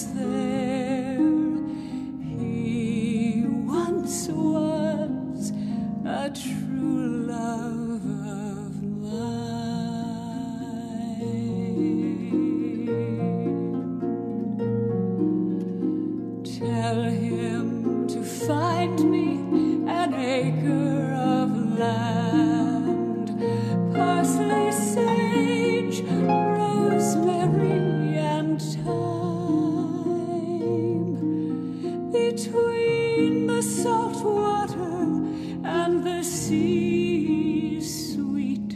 once there. He once was a true love of mine. Tell him to find me an acre of land, parsley, sage, rosemary, and thyme, between the salt water and the sea's sweet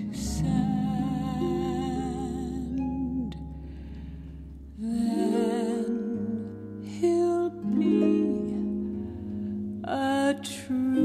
sand. Then he'll be a true